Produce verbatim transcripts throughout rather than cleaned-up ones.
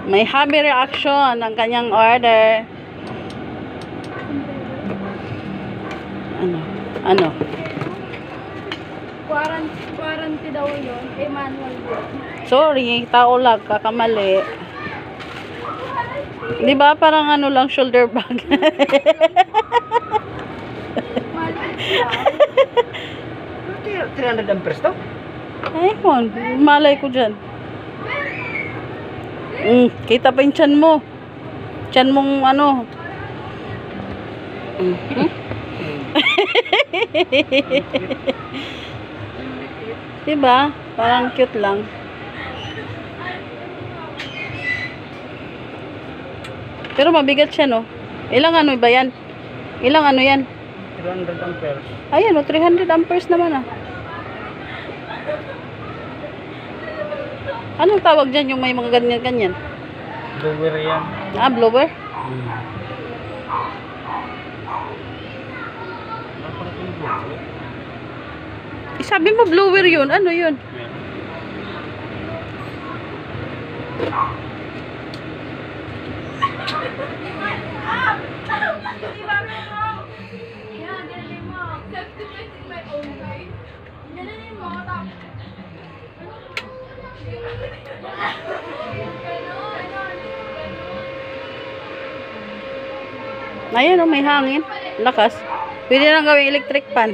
May happy reaction ang kanyang order. Ano? Ano? Quarantine, quarantine daw yun. Eh, manual yun. Sorry, tao lang, kakamali. Di ba parang ano lang, shoulder bag? three hundred amperes to? Ayun, malay ko dyan. Mm, kita pa yung tiyan mo. Tiyan mong ano. Mm. Hmm? Diba? Parang cute lang. Pero mabigat siya, no? Ilang ano ba yan? Ilang ano yan? three hundred amperes. Ayan, no? three hundred amperes naman, ah. Anong tawag dyan yung may mga ganyan-ganyan? Blower yan. Ah, blower? Hmm. Eh, sabi mo blower yun. Ano yun? Ayan, oh, may hangin. Lakas. Pwede lang gawing electric fan.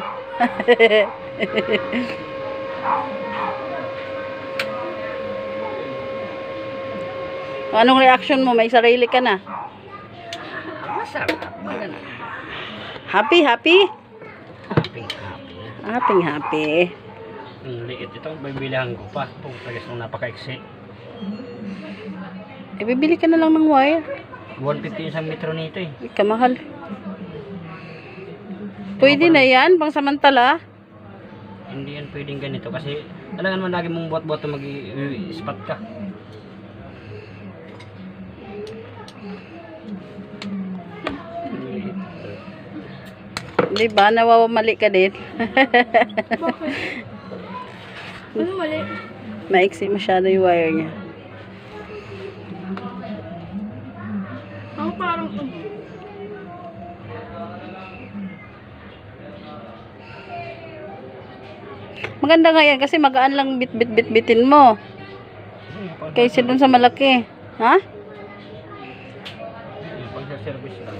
Anong reaction mo? May sarili ka na. Masarap. Maganda. Happy, happy? Happy, happy. Happy, happy. Ang liit ito. Bibilihan ko pa. Kung tagas nung napaka-exe. Eh, bibili ka na lang ng wire. one fifty yung isang metro nito eh. Ay, kamahal. Pwede na yan, pang samantala. Hindi yan pwedeng ganito kasi alam naman lagi mong buat-buat mag-spot ka. Di ba? Nawawamali ka din. Bakit? Ano mali? Maiksi masyado yung wire niya. Ako parang... Maganda nga yan kasi magaan lang bit-bit-bit-bitin mo. Kaysa dun sa malaki. Ha? Pag sa service lang.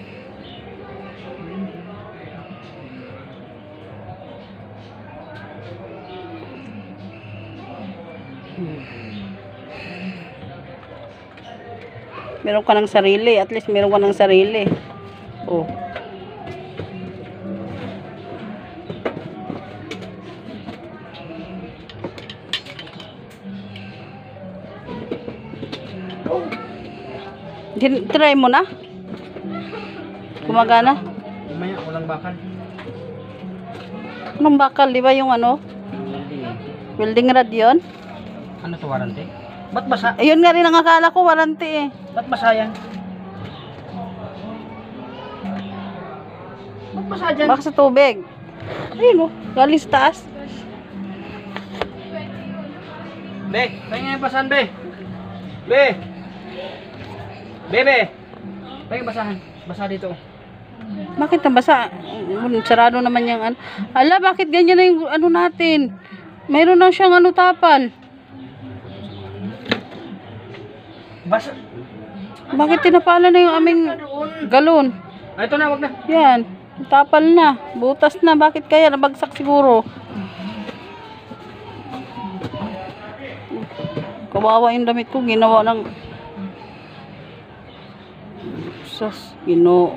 Meron ka ng sarili. At least meron ka ng sarili. Oh. Try mo na? Gumagana? Umaya, walang bakal. Anong bakal? Di ba yung ano? Welding. Welding rod yun? Ano to, warranty? Ba't basa? Ayun nga rin ang akala ko, warranty eh. Ba't basa yan? Ba't basa dyan? Baka sa tubig. Ayun o, galing sa taas. Be, pahinga yung basahan, be. Be. Bebe. Pahinga basahan. Basa dito. Bakit nabasa? Sarado naman yung ano. Ala, bakit ganyan na yung ano natin? Mayroon na siyang ano tapal. Basa. Bakit tinapala na yung aming galon? Ah, ito na, wag na. Yan. Tapal na. Butas na. Bakit kaya? Nabagsak siguro. Kawawa yung damit ko. Ginawa ng... Sus. Ginoo.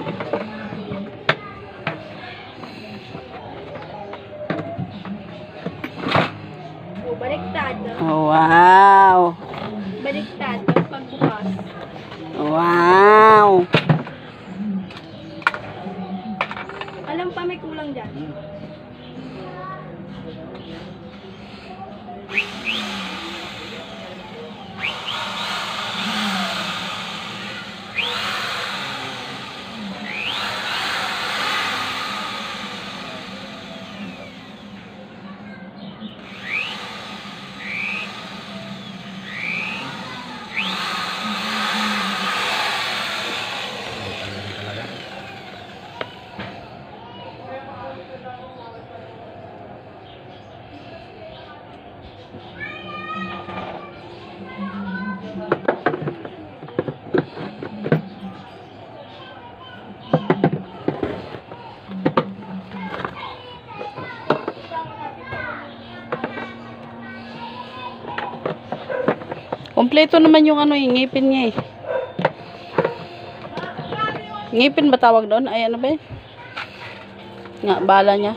Oh, baliktad. Oh, wow. Baliktad. Pagbukas. Wow. Alam pa may kulang dyan. Kompleto naman yung ano, yung ngipin niya eh. Ngipin ba tawag doon? Ay, ano ba eh? Nga, bala niya.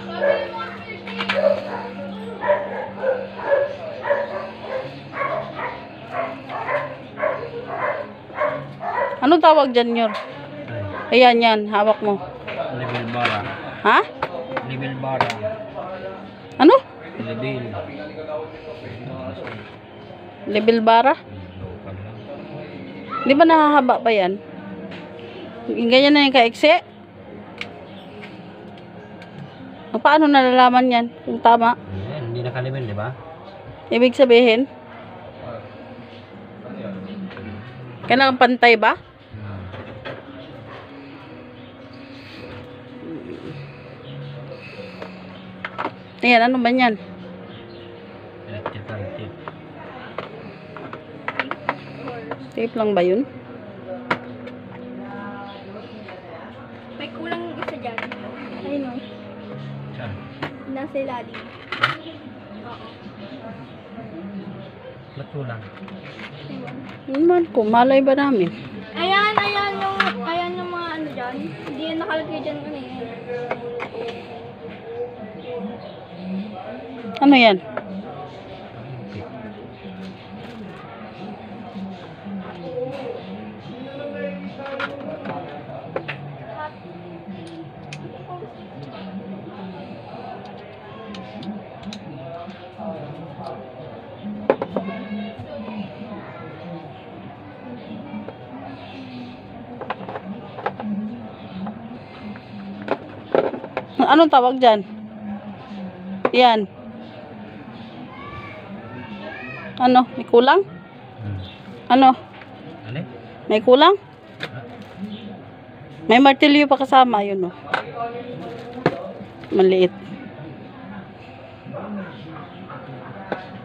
Anong tawag dyan, Yor? Ay, Ayan, yan. Hawak mo. level bara. Ha? Level bara. Ano? Level. Level bara? Local lang. Di ba nahahaba pa yan? Ganyan na yung kaiksi? Paano nalalaman yan? Kung tama? Ayan, hindi nakalibel, di ba? Ibig sabihin? Kailangan pantay ba? Ayan, ano ba yan? Electrical tape. Tape lang ba yun? May kulang isa dyan. Ayun o. Saan? Nasa ilalim. Oo. Ba't kulang? Naman ko, malay ba namin? Ayan, ayan yung, ayan yung mga ano dyan. Hindi yan nakalagay dyan ano yan. Ano yan? Anong tawag dyan? Yan. Ano? May kulang? Hmm. Ano? Ano? May kulang? May martilyo pa kasama. Yun o. Maliit.